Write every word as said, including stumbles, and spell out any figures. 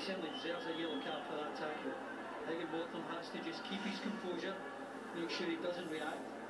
certainly deserves a yellow card for that tackle. Higginbotham has to just keep his composure, make sure he doesn't react.